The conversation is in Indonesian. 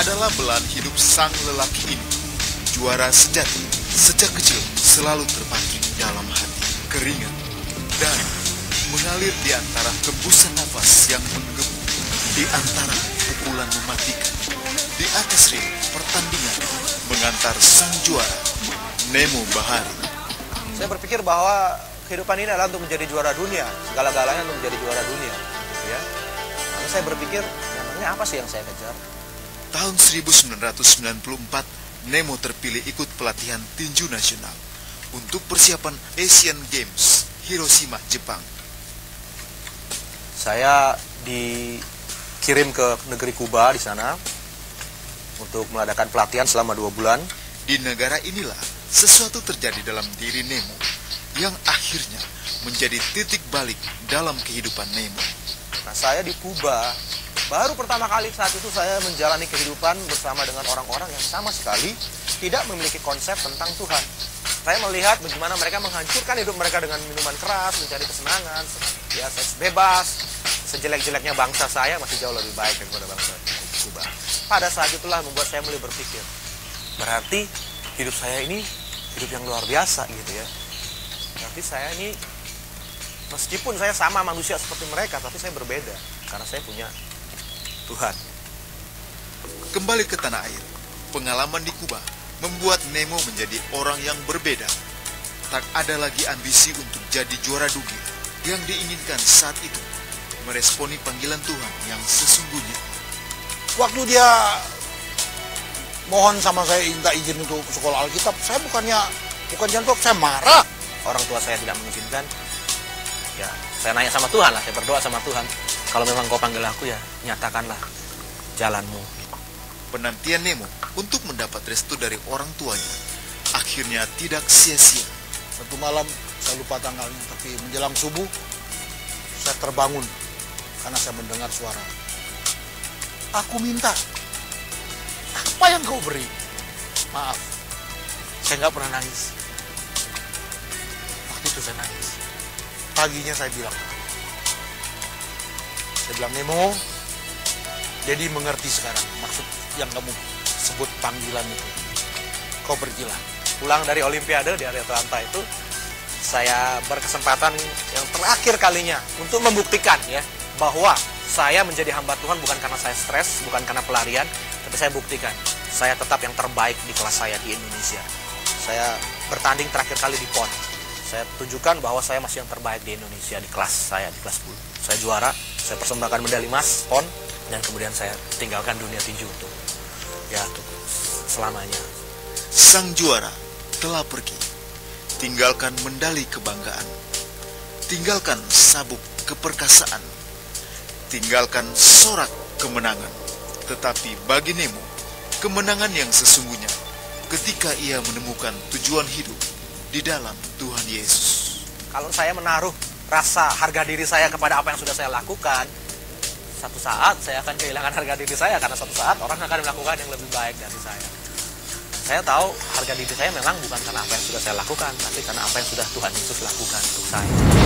adalah belahan hidup sang lelaki ini. Juara sejati, sejak kecil selalu terpancing dalam hati. Keringat, darah mengalir di antara hembusan nafas yang menggebu, di antara pukulan mematikan. Di atas ring pertandingan mengantar sang juara, Nemo Bahari. Saya berpikir bahwa kehidupan ini adalah untuk menjadi juara dunia, segala-galanya untuk menjadi juara dunia, gitu ya. Lalu saya berpikir, memangnya apa sih yang saya kejar? Tahun 1994, Nemo terpilih ikut pelatihan tinju nasional untuk persiapan Asian Games Hiroshima, Jepang. Saya dikirim ke negeri Kuba di sana untuk mengadakan pelatihan selama 2 bulan. Di negara inilah sesuatu terjadi dalam diri Nemo yang akhirnya menjadi titik balik dalam kehidupan Nemo. Nah, saya di Kuba, baru pertama kali saat itu saya menjalani kehidupan bersama dengan orang-orang yang sama sekali tidak memiliki konsep tentang Tuhan. Saya melihat bagaimana mereka menghancurkan hidup mereka dengan minuman keras, mencari kesenangan, ya seks bebas. Sejelek-jeleknya bangsa saya masih jauh lebih baik daripada bangsa Kuba. Pada saat itulah membuat saya mulai berpikir, berarti hidup saya ini hidup yang luar biasa gitu ya. Berarti saya ini, meskipun saya sama manusia seperti mereka, tapi saya berbeda karena saya punya Tuhan. Kembali ke tanah air, pengalaman di Kuba membuat Nemo menjadi orang yang berbeda. Tak ada lagi ambisi untuk jadi juara dunia yang diinginkan saat itu, meresponi panggilan Tuhan yang sesungguhnya. Waktu dia mohon sama saya minta izin untuk sekolah Alkitab, saya bukan jantung, saya marah. Orang tua saya tidak mengizinkan, ya saya nanya sama Tuhan lah, saya berdoa sama Tuhan, kalau memang kau panggil aku ya nyatakanlah jalanmu. Penantian Nemo untuk mendapat restu dari orang tuanya akhirnya tidak sia-sia. Satu malam, saya lupa tanggalnya, tapi menjelang subuh saya terbangun karena saya mendengar suara, aku minta, apa yang kau beri? Maaf, saya nggak pernah nangis. Waktu itu saya nangis. Paginya saya bilang, Nemo, jadi mengerti sekarang maksud yang kamu sebut panggilan itu. Kau pergilah. Pulang dari Olimpiade di Atlanta itu, saya berkesempatan yang terakhir kalinya untuk membuktikan ya bahwa saya menjadi hamba Tuhan bukan karena saya stres, bukan karena pelarian, tapi saya buktikan saya tetap yang terbaik di kelas saya di Indonesia. Saya bertanding terakhir kali di PON. Saya tunjukkan bahwa saya masih yang terbaik di Indonesia di kelas saya, di kelas 10. Saya juara, saya persembahkan medali emas PON, dan kemudian saya tinggalkan dunia tinju untuk selamanya. Sang juara telah pergi, tinggalkan medali kebanggaan, tinggalkan sabuk keperkasaan, tinggalkan sorak kemenangan. Tetapi bagi Nemo, kemenangan yang sesungguhnya ketika ia menemukan tujuan hidup di dalam Tuhan Yesus. Kalau saya menaruh rasa harga diri saya kepada apa yang sudah saya lakukan, satu saat saya akan kehilangan harga diri saya, karena satu saat orang akan melakukan yang lebih baik dari saya. Saya tahu harga diri saya memang bukan karena apa yang sudah saya lakukan, tapi karena apa yang sudah Tuhan Yesus lakukan untuk saya.